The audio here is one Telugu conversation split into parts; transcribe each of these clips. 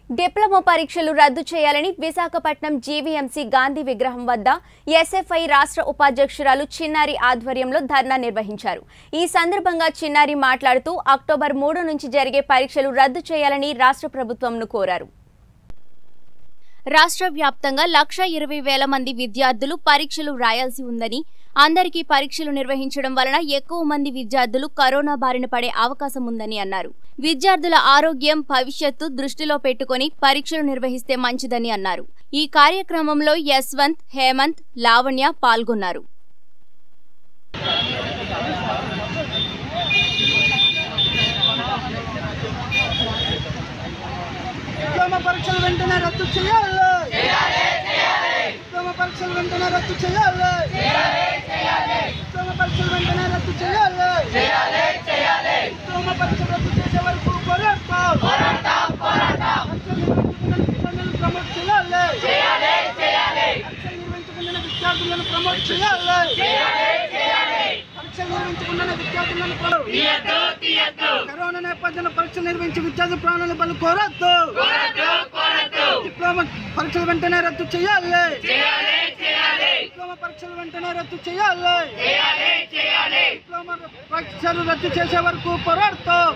డిప్లొమా పరీక్షలు రద్దు చేయాలని విశాఖపట్నం జీవీఎంసీ గాంధీ విగ్రహం వద్ద ఎస్ఎఫ్ఐ రాష్ట్ర ఉపాధ్యక్షురాలు చిన్నారి ఆధ్వర్యంలో ధర్నా నిర్వహించారు। ఈ సందర్భంగా చిన్నారి మాట్లాడుతూ అక్టోబర్ 3 నుంచి జరిగే పరీక్షలు రద్దు చేయాలని రాష్ట్ర ప్రభుత్వంను కోరారు। రాష్ట్ర వ్యాప్తంగా 1,20,000 మంది విద్యార్థులు పరీక్షలు రాయాల్సి ఉందని, అందరికీ పరీక్షలు నిర్వహించడం వలన ఎక్కువ మంది విద్యార్థులు కరోనా బారిన పడే అవకాశం ఉందని అన్నారు। విద్యార్థుల ఆరోగ్యం భవిష్యత్తు దృష్టిలో పెట్టుకొని పరీక్షలు నిర్వహిస్తే మంచిదని అన్నారు। ఈ కార్యక్రమంలో యశ్వంత్, హేమంత్, లావణ్య పాల్గొన్నారు। పరీక్షలు వెంటనే రద్దు చేయాలి। పరీక్షలు వెంటనే రద్దు చేయాలి। పరీక్షలు వెంటనే రద్దు చేయాలి। పరీక్షలు రద్దు చేసే వరకు పోరాటం ప్రమోట్ చేయాలి। నిర్వహించుకున్న విద్యార్థులను ప్రమోట్ చేయాలి। పరీక్షలు నిర్వహించుకున్న విద్యార్థులను కరోనా నేపథ్యంలో పరీక్షలు నిర్వహించి విద్యార్థుల ప్రాణాలను బలి కోరద్దు। డిప్లొమా పరీక్షలు వెంటనే రద్దు చేయాలి। డిప్లొమా పరీక్షలు వెంటనే రద్దు చేయాలి। డిప్లొమా పరీక్షలు రద్దు చేసే వరకు పోరాడతాం।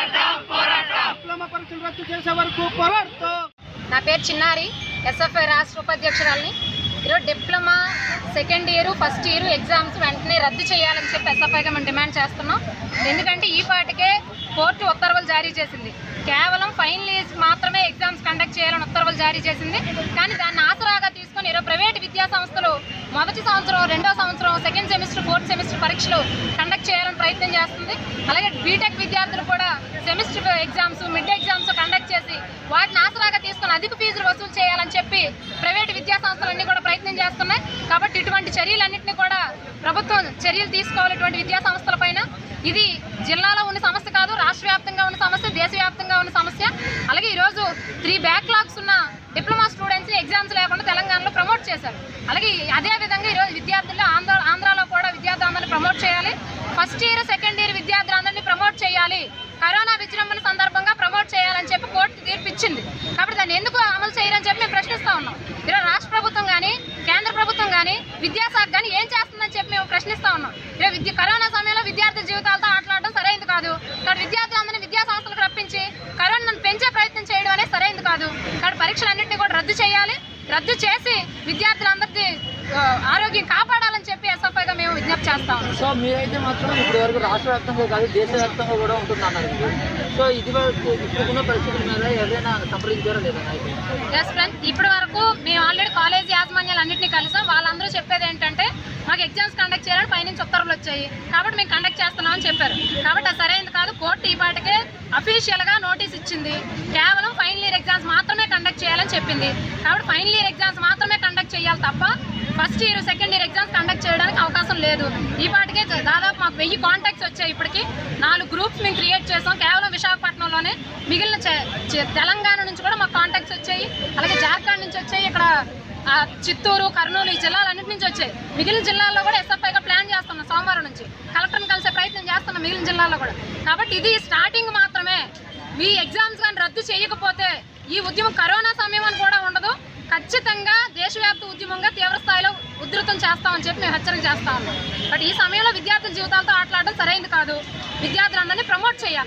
డిప్లొమా పరీక్షలు రద్దు చేసే వరకు పోరాడతాం। నా పేరు చిన్నారి, ఎస్ఎఫ్ఐ రాష్ట్ర ఉపాధ్యక్షురాలిని। ఈరోజు diploma second year, first year exams వెంటనే రద్దు చేయాలని చెప్పి ఎస్ఎఫ్ఐగా మేము డిమాండ్ చేస్తున్నాం। ఎందుకంటే ఈ పాటికే కోర్టు ఉత్తర్వులు జారీ చేసింది, కేవలం ఫైనల్ ఇయర్స్ మాత్రమే ఎగ్జామ్స్ కండక్ట్ చేయాలని ఉత్తర్వులు జారీ చేసింది। కానీ దాన్ని ఆసరాగా తీసుకొని ఈరోజు ప్రైవేట్ విద్యా సంస్థలు మొదటి సంవత్సరం, రెండో సంవత్సరం, సెకండ్ సెమిస్టర్, ఫోర్త్ సెమిస్టర్ పరీక్షలు కండక్ట్ చేయాలని ప్రయత్నం చేస్తుంది। అలాగే బీటెక్ విద్యార్థులు కూడా semester exams, mid exams conduct చేసి వాటిని ఆసరాగా తీసుకొని అధిక ఫీజులు వసూలు చేయాలని చెప్పి ప్రైవేట్ విద్యా సంస్థలన్నీ కూడా ప్రయత్నం చేస్తున్నాయి। కాబట్టి ఇటువంటి చర్యలన్నింటినీ కూడా ప్రభుత్వం చర్యలు తీసుకోవాలి ఇటువంటి విద్యా సంస్థల పైన। ఇది జిల్లాలో ఉన్న సమస్య కాదు, రాష్ట్ర వ్యాప్తంగా ఉన్న సమస్య, దేశవ్యాప్తంగా ఉన్న సమస్య। అలాగే ఈరోజు 3 బ్యాక్లాగ్స్ ఉన్న డిప్లొమా స్టూడెంట్స్ని ఎగ్జామ్స్ లేకుండా తెలంగాణలో ప్రమోట్ చేశారు। అలాగే అదేవిధంగా ఈరోజు విద్యార్థులు ఆంధ్రాలో కూడా విద్యార్థులందరినీ ప్రమోట్ చేయాలి। ఫస్ట్ ఇయర్, సెకండ్ ఇయర్ విద్యార్థులందరినీ ప్రమోట్ చేయాలి। కరోనా విజృంభణ సందర్భంగా ప్రమోట్ చేయాలని చెప్పి కోర్టు తీర్పు ఇచ్చింది। కాబట్టి దాన్ని ఎందుకు అమలు చేయాలని చెప్పి మేము ప్రశ్నిస్తూ ఉన్నాం। ఈరోజు రాష్ట్ర ప్రభుత్వం కానీ, కేంద్ర ప్రభుత్వం కానీ, విద్యాశాఖ కానీ ఏం చేస్తుందని చెప్పి మేము ప్రశ్నిస్తూ ఉన్నాం। ఈరోజు కరోనా సమయంలో విద్యార్థుల జీవితాలతో ఆటలాడడం సరైనది కాదు। కాబట్టి విద్యార్థులందరినీ విద్యా సంస్థలకు రప్పించి కరోనాను పెంచే ప్రయత్నం చేయడం అనేది సరైనది కాదు। కాబట్టి పరీక్షలన్నింటినీ కూడా రద్దు చేయాలి, రద్దు చేసి విద్యార్థులందరికీ ఆరోగ్యం కాపాడాలని చెప్పి ఎస్ఎఫ్ఐగా మేము విజ్ఞప్తి చేస్తాం। సో మీరైతే మాత్రం ఇప్పటి వరకు రాష్ట్ర వ్యాప్తంగా కాదు, దేశవ్యాప్తంగా కూడా ఉంటున్నారు। సో ఇప్పుడున్న పరిస్థితుల మీద ఏదైనా సంప్రదించారా లేదా? ఎస్ ఫ్రెండ్, ఇప్పటి వరకు మేము ఆల్రెడీ కాలేజ్ యాజమాన్యాలు అన్నింటినీ కలిసాం। వాళ్ళందరూ చెప్పేది ఏంటంటే మాకు ఎగ్జామ్స్ కండక్ట్ చేయాలని పైనుంచి ఉత్తర్వులు వచ్చాయి, కాబట్టి మేము కండక్ట్ చేస్తున్నామని చెప్పారు। కాబట్టి అది సరైనది కాదు। కోర్టు ఈ పాటికే అఫీషియల్గా నోటీస్ ఇచ్చింది, కేవలం ఫైనల్ ఇయర్ ఎగ్జామ్స్ మాత్రమే కండక్ట్ చేయాలని చెప్పింది। కాబట్టి ఫైనల్ ఇయర్ ఎగ్జామ్స్ మాత్రమే కండక్ట్ చేయాలి తప్ప first year, second year exams conduct చేయడానికి అవకాశం లేదు। ఈ పాటికే దాదాపు మాకు 1000 కాంటాక్ట్స్ వచ్చాయి। ఇప్పటికి 4 గ్రూప్స్ మేము క్రియేట్ చేసాం, కేవలం విశాఖపట్నంలోనే। మిగిలిన తెలంగాణ నుంచి కూడా మాకు కాంటాక్ట్స్ వచ్చాయి, అలాగే జార్ఖండ్ నుంచి వచ్చాయి, ఇక్కడ చిత్తూరు, కర్నూలు ఈ జిల్లాలన్నింటి నుంచి వచ్చాయి। మిగిలిన జిల్లాల్లో కూడా ఎస్ఎఫ్ఐగా ప్లాన్ చేస్తున్నాం, సోమవారం నుంచి కలెక్టర్ని కలిసే ప్రయత్నం చేస్తున్నాం మిగిలిన జిల్లాల్లో కూడా। కాబట్టి ఇది స్టార్టింగ్ మాత్రమే। ఈ ఎగ్జామ్స్ కానీ రద్దు చేయకపోతే ఈ ఉద్యమం కరోనా సమయం అని కూడా ఉండదు, ఖచ్చితంగా దేశవ్యాప్త ఉద్యమంగా తీవ్ర స్థాయిలో ఉధృతం చేస్తామని చెప్పి మేము హెచ్చరిక చేస్తా ఉన్నాం। బట్ ఈ సమయంలో విద్యార్థుల జీవితాలతో ఆటలాడడం సరైనది కాదు, విద్యార్థులందరినీ ప్రమోట్ చేయాలి।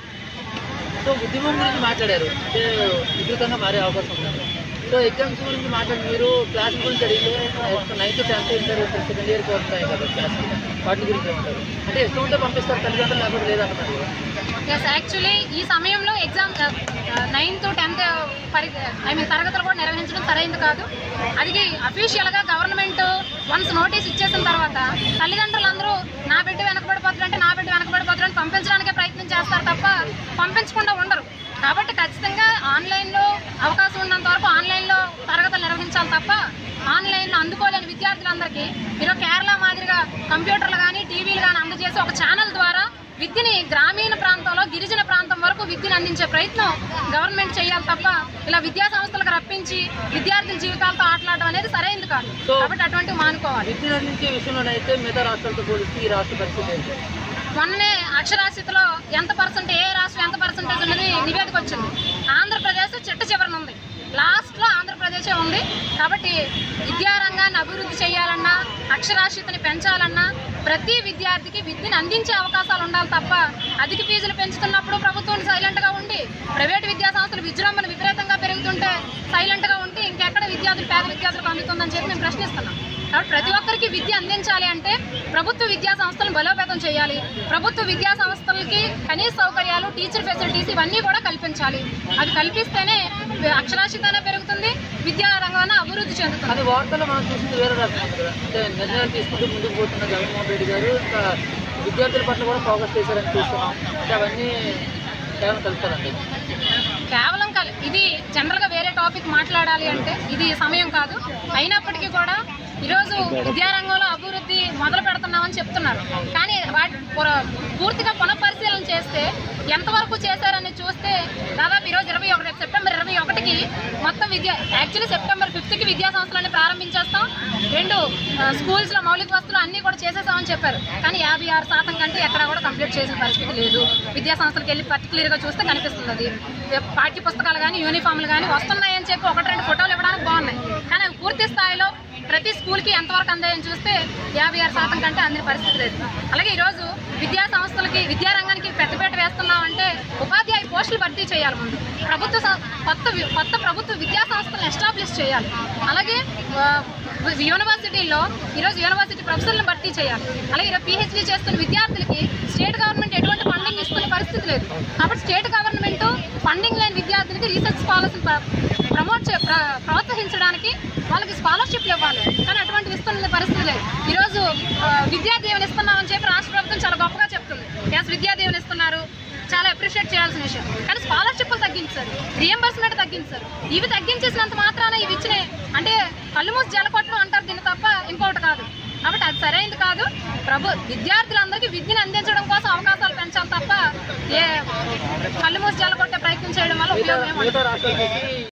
సో ఉద్యమం గురించి మాట్లాడారు, ఉధృతంగా మారే అవకాశం ఉంది। సో ఎగ్జామ్స్ గురించి మాట్లాడి మీరు క్లాస్ గురించి అడిగితే 9th, 10th, ఇంటర్, సెకండ్ ఇయర్కి వస్తాయి కదా క్లాస్, వాటి గురించి ఏమంటారు? అంటే ఎక్కువ ఉంటే పంపిస్తారు తల్లిదండ్రులు, లేకపోతే లేదంటున్నారు। ఎస్, యాక్చువల్లీ ఈ సమయంలో ఎగ్జామ్ 9th, 10th తరగతులు కూడా నిర్వహించడం సరైనది కాదు। అది అఫీషియల్గా గవర్నమెంట్ వన్స్ నోటీస్ ఇచ్చేసిన తర్వాత తల్లిదండ్రులందరూ నా బిడ్డ వెనకబడిపోతారంటే నా బిడ్డ వెనకబడిపోతారని పంపించడానికే ప్రయత్నం చేస్తారు తప్ప పంపించకుండా ఉండరు। కాబట్టి ఖచ్చితంగా ఆన్లైన్లో అవకాశం ఉన్నంత వరకు ఆన్లైన్లో తరగతులు నిర్వహించాలి తప్ప ఆన్లైన్లో అందుకోలేని విద్యార్థులందరికీ ఈరోజు కేరళ మాదిరిగా కంప్యూటర్లు కానీ, టీవీలు కానీ అందజేసి ఒక ఛానల్ ద్వారా విద్యని గ్రామీణ ప్రాంతంలో, గిరిజన ప్రాంతం వరకు విద్యను అందించే ప్రయత్నం గవర్నమెంట్ చేయాలి తప్ప ఇలా విద్యా సంస్థలకు రప్పించి విద్యార్థుల జీవితాలతో ఆటలాడడం అనేది సరైనది కాదు। కాబట్టి అటువంటివి మానుకోవాలి। విద్యను అందించే విషయంలోనైతే మిగతా రాష్ట్రాలతో పోలిస్తే ఈ రాష్ట్ర పరిస్థితి మొన్ననే అక్షరాస్యతలో ఎంత పర్సెంట్, ఏ రాష్ట్రం ఎంత పర్సెంటేజ్ ఉన్నది నివేదిక వచ్చింది। ఆంధ్రప్రదేశ్ చిట్ట చివరన ఉంది। సమస్య ఉంది. కాబట్టి విద్యారంగాన్ని అభివృద్ధి చేయాలన్నా, అక్షరాస్యతని పెంచాలన్నా ప్రతి విద్యార్థికి విద్యను అందించే అవకాశాలు ఉండాలి తప్ప అధిక ఫీజులు పెంచుతున్నప్పుడు ప్రభుత్వం సైలెంట్గా ఉండి, ప్రైవేటు విద్యా సంస్థలు విజృంభణ విపరీతంగా పెరుగుతుంటే సైలెంట్గా ఉంటే ఇంకెక్కడ విద్యార్థులు పేద విద్యార్థులకు అందుతుందని చెప్పి మేము ప్రశ్నిస్తున్నాం. కాబట్టి ప్రతి ఒక్కరికి విద్య అందించాలి అంటే ప్రభుత్వ విద్యా సంస్థలను బలోపేతం చేయాలి. ప్రభుత్వ విద్యా సంస్థలకి కనీస సౌకర్యాలు, టీచర్ ఫెసిలిటీస్ ఇవన్నీ కూడా కల్పించాలి. అవి కల్పిస్తేనే అక్షరాస్యత పెరుగుతుంది, విద్యా రంగాన్ని అభివృద్ధి చెందుతుంది. అది వార్తల్లో మనం చూసింది వేరే రకం అంటే నిర్ణయాలు తీసుకుంటూ ముందుకు పోతున్న జగన్మోహన్ రెడ్డి గారు ఇంకా విద్యార్థుల పట్ల కూడా ఫోకస్ చేశారని చూస్తున్నాం. అంటే అవన్నీ కేవలం కలుపుతారండి. కేవలం ఇది జనరల్గా వేరే టాపిక్ మాట్లాడాలి అంటే ఇది సమయం కాదు. అయినప్పటికీ కూడా ఈరోజు విద్యారంగంలో అభివృద్ధి మొదలు పెడుతున్నామని చెప్తున్నారు. కానీ వాటి పూర్తిగా పునఃపరిశీలన చేస్తే ఎంతవరకు చేశారని చూస్తే దాదాపు ఈరోజు సెప్టెంబర్ 21కి మొత్తం యాక్చువల్లీ సెప్టెంబర్ 5కి విద్యా సంస్థలన్నీ ప్రారంభించేస్తాం, 2 స్కూల్స్లో మౌలిక వస్తువులు అన్నీ కూడా చేసేసామని చెప్పారు. కానీ 56% కంటే ఎక్కడ కూడా కంప్లీట్ చేసిన పరిస్థితి లేదు. విద్యా సంస్థలకు వెళ్ళి పర్టికులర్గా చూస్తే కనిపిస్తుంది. అది పాఠ్య పుస్తకాలు కానీ యూనిఫామ్లు కానీ వస్తున్నాయని చెప్పి 1-2 ఫోటోలు ఇవ్వడానికి బాగున్నాయి. కానీ అవి పూర్తి స్థాయిలో ప్రతి స్కూల్కి ఎంతవరకు అందాయని చూస్తే 56% కంటే అందిన పరిస్థితి లేదు. అలాగే ఈరోజు విద్యా సంస్థలకి, విద్యారంగానికి పెద్దపీట వేస్తున్నామంటే ఉపాధ్యాయ పోస్టులు భర్తీ చేయాలి. ముందు కొత్త ప్రభుత్వ విద్యా సంస్థలను ఎస్టాబ్లిష్ చేయాలి. అలాగే యూనివర్సిటీల్లో ఈరోజు యూనివర్సిటీ ప్రొఫెసర్లను భర్తీ చేయాలి. అలాగే ఈరోజు PhD చేస్తున్న విద్యార్థులకి స్టేట్ గవర్నమెంట్ ఎటువంటి ఫండింగ్ ఇస్తున్న పరిస్థితి లేదు. కాబట్టి స్టేట్ గవర్నమెంట్ ఫండింగ్ లేని విద్యార్థులకి రీసెర్చ్ స్కాలర్షిప్ ప్రోత్సహించడానికి వాళ్ళకి స్కాలర్షిప్లు ఇవ్వాలి. కానీ అటువంటి ఇస్తున్న పరిస్థితి లేదు. ఈరోజు విద్యా దీవెన ఇస్తున్నామని చెప్పి రాష్ట్ర ప్రభుత్వం చాలా గొప్పగా చెప్తుంది. విద్యా దీవెన ఇస్తున్నారు, చాలా అప్రిషియేట్ చేయాల్సిన విషయం. కానీ స్కాలర్షిప్లు తగ్గించారు, రీఎంబర్స్మెంట్ తగ్గించారు. ఇవి తగ్గించేసినంత మాత్రాన ఇవి ఇచ్చినాయి అంటే కళ్ళు మూసి జలకొట్టడం అంటారు దీన్ని తప్ప ఇంకొకటి కాదు. కాబట్టి అది సరైనది కాదు. విద్యార్థులందరికీ విద్యను అందించడం కోసం అవకాశాలు పెంచాలి తప్ప కళ్ళు మూసి జలకొట్టే ప్రయత్నం చేయడం వల్ల ఉపయోగం ఏమో.